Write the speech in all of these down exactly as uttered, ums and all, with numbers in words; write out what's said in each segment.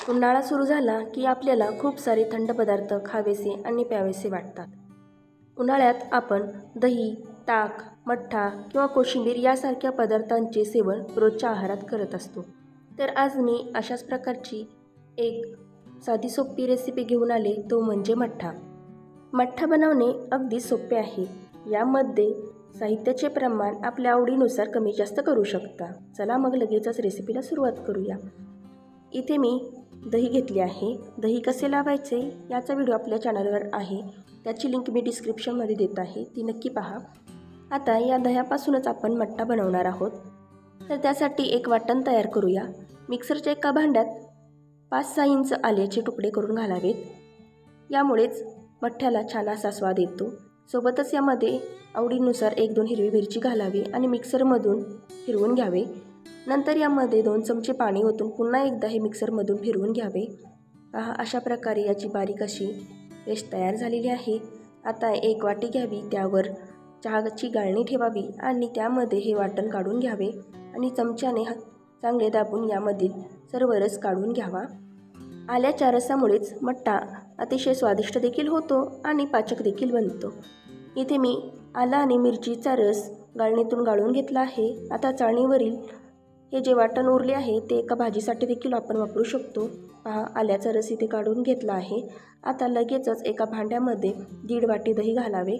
उन्हाळा सुरू झाला की आपल्याला खूप सारे थंड पदार्थ खावेसे आणि प्यावेसे वाटतात. उन्हाळ्यात आपण दही, ताक, मठ्ठा किंवा कोशिंबीर यासारख्या पदार्थांचे सेवन रोजच्या आहारात करत असतो. तर आज मी अशाच प्रकारची एक साधी सोपी रेसिपी घेऊन आले, तो म्हणजे मठ्ठा. मठ्ठा बनवणे अगदी सोपे आहे. यामध्ये साहित्याचे प्रमाण आपल्या आवडीनुसार कमी जास्त करू शकता. चला मग लगेचच रेसिपीला सुरुवात करूया. इथे मी दही घेतली आहे. दही कसे लावायचे याचा व्हिडिओ आपल्या चॅनलवर आहे, त्याची लिंक मी डिस्क्रिप्शनमध्ये देत आहे, ती नक्की पहा. आता या दह्यापासूनच आपण मठ्ठा बनवणार आहोत. तर त्यासाठी एक वाटण तयार करूया. मिक्सरच्या एका भांड्यात पाच सहा इंच आल्याचे तुकडे करून घालावेत. यामुळेच मठ्ठ्याला छान असा स्वाद येतो. सोबतच यामध्ये आवडीनुसार एक दोन हिरवी मिरची घालावी आणि मिक्सरमधून फिरवून घ्यावे. नंतर यामध्ये दोन चमचे पाणी ओतून पुन्हा एकदा हे मिक्सरमधून फिरवून घ्यावे. पहा, अशा प्रकारे याची बारीक अशी पेस्ट तयार झालेली आहे. आता एक वाटी घ्यावी, त्यावर चहाची गाळणी ठेवावी आणि त्यामध्ये हे वाटण काढून घ्यावे आणि चमच्याने चांगले दाबून यामधील सर्व रस काढून घ्यावा. आल्याच्या रसामुळेच मठ्ठा अतिशय स्वादिष्ट देखील होतो आणि पाचक देखील बनतो. इथे मी आला आणि मिरचीचा रस गाळणीतून गाळून घेतला आहे. आता चाळणीवरील हे जे वाटण उरले आहे ते एका भाजीसाठी देखील आपण वापरू शकतो. पहा, आल्याचा रस इथे काढून घेतला आहे. आता लगेचच एका भांड्यामध्ये दीड वाटी दही घालावे.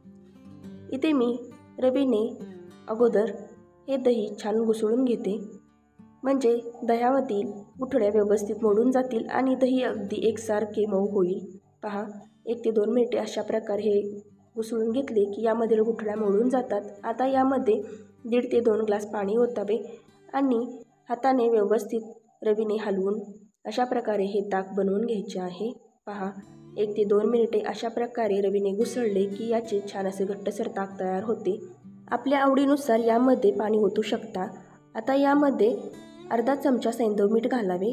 इथे मी रवीने अगोदर हे दही छान घुसळून घेते, म्हणजे दह्यामधील गुठळ्या व्यवस्थित मोडून जातील आणि दही अगदी एकसारखे मऊ होईल. पहा, एक ते दोन मिनिटे अशा प्रकारे हे घुसळून घेतले की यामधील गुठळ्या मोडून जातात. आता यामध्ये दीड ते दोन ग्लास पाणी ओतावे आणि हाताने व्यवस्थित रवीने हलवून अशा प्रकारे हे ताक बनवून घ्यायचे आहे. पहा, एक ते दोन मिनिटे अशा प्रकारे रवीने घुसळले की याचे छान असे घट्टसर ताक तयार होते. आपल्या आवडीनुसार यामध्ये पाणी ओतू शकता. आता यामध्ये अर्धा चमचा सैंधव मीठ घालावे.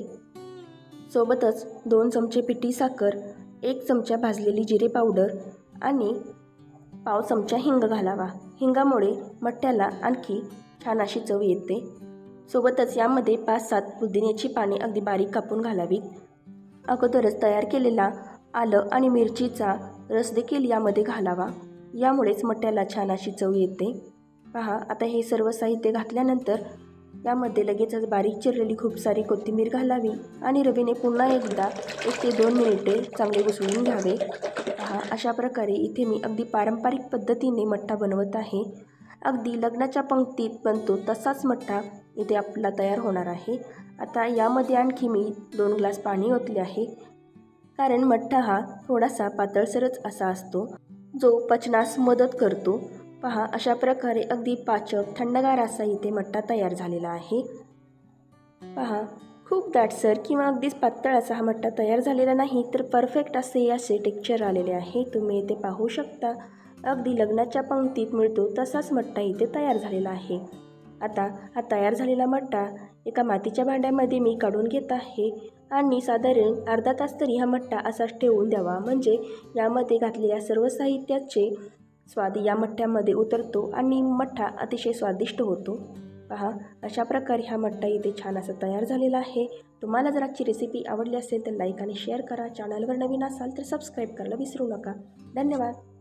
सोबतच दोन चमचे पिठी साखर, एक चमचा भाजलेली जिरे पावडर आणि पाव चमचा हिंग घालावा. हिंगामुळे मठ्ठ्याला आणखी छान अशी चव येते. सोबतच यामध्ये पाच सात पुदिन्याची पाने अगदी बारीक कापून घालावीत. अगोदरच तयार केलेला आलं आणि मिरचीचा रस देखील यामध्ये घालावा. यामुळेच मठ्ठ्याला छान अशी चव येते. पहा, आता हे सर्व साहित्य घातल्यानंतर यामध्ये लगेचच बारीक चिरलेली खूप सारी कोथिंबीर घालावी आणि रवीने पुन्हा एकदा एक ते दोन मिनिटे चांगले घुसळून घ्यावे. पहा, अशा प्रकारे इथे मी अगदी पारंपरिक पद्धतीने मठ्ठा बनवत आहे. अगदी लग्नाच्या पंक्तीत बनतो तसाच मठ्ठा इथे आपला तयार होणार आहे. आता यामध्ये आणखी मी दोन ग्लास पाणी ओतले आहे, कारण मठ्ठा हा थोडासा पातळसरच असा असतो, जो पचनास मदत करतो. पहा, अशा प्रकारे अगदी पाचक थंडगार असा इथे मठ्ठा तयार झालेला आहे. पहा, खूप दाटसर किंवा अगदीच पातळ असा हा मठ्ठा तयार झालेला नाही, तर परफेक्ट असे असे टेक्स्चर आलेले आहे. तुम्ही इथे पाहू शकता, अगदी लग्नाच्या पंक्तीत मिळतो तसाच मठ्ठा इथे तयार झालेला आहे. आता हा तयार झालेला मठ्ठा एका मातीच्या भांड्यामध्ये मी काढून घेत आहे आणि साधारण अर्धा तास तरी हा मठ्ठा असाच ठेवून द्यावा, म्हणजे यामध्ये घातलेल्या सर्व साहित्याचे स्वाद या मठ्ठ्यामध्ये उतरतो आणि मठ्ठा अतिशय स्वादिष्ट होतो. पहा, अशा प्रकारे हा मठ्ठा इथे छान असा तयार झालेला आहे. तुम्हाला जर आजची रेसिपी आवडली असेल तर लाईक आणि शेअर करा. चॅनलवर नवीन असाल तर सबस्क्राईब करायला विसरू नका. धन्यवाद.